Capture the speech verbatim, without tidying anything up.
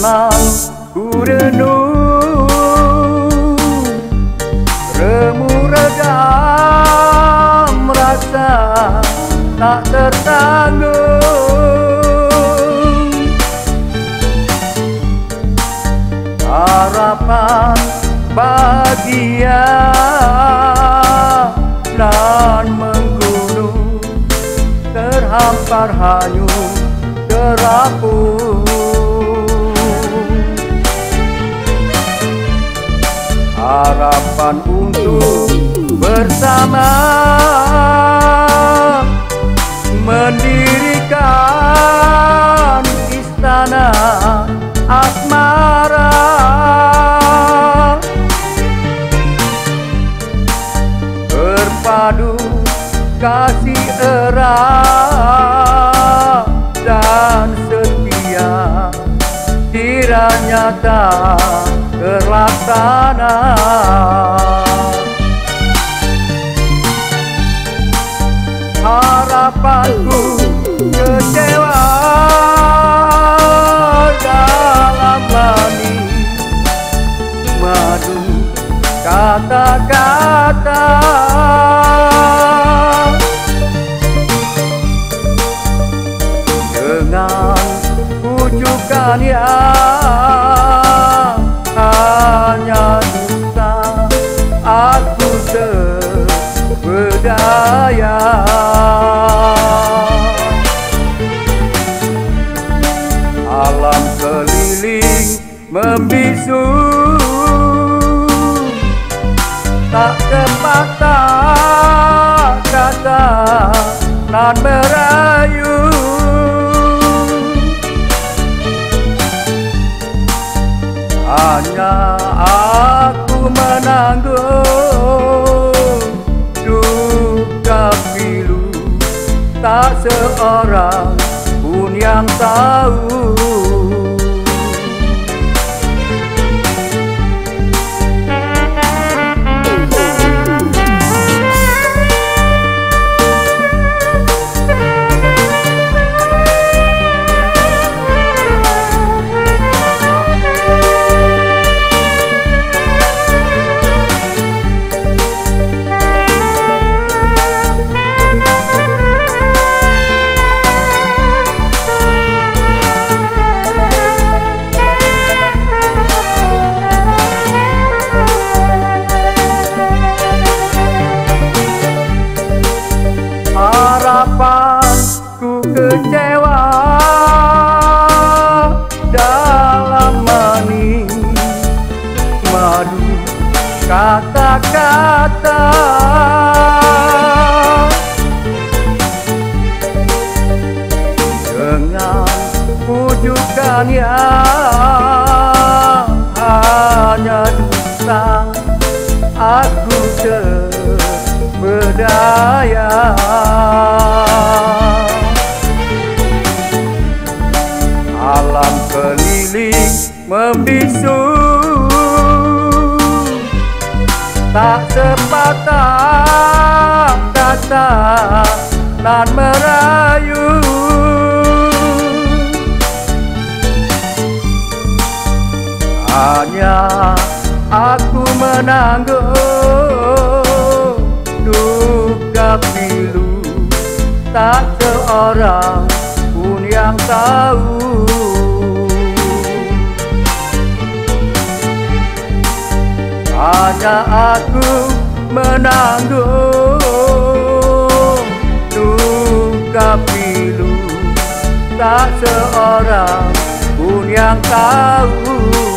Tenang ku renung, remuk redam rasa tak tertanggung. Harapan bahagia nan menggunung, terhampar hanyut terapung. Harapan untuk bersama mendirikan istana asmara, berpadu kasih erat dan setia, kiranya tak terlaksana. Harapanku kecewa dalam mani madu kata-kata, dengan ujukan yang hanya dusta, aku terberdaya. Alam keliling membisu, tak sepatah kata nan merayu. Hanya aku menanggung duka pilu, tak seorang pun yang tahu. Harapanku kecewa dalam mani madu kata-kata, dengan pujukan yang hanya dusta, aku terberdaya. Alam keliling membisu, tak sepatah kata nan merayu. Hanya aku menanggung duka pilu, tak seorang pun yang tahu. Hanya aku menanggung duka pilu, tak seorang pun yang tahu.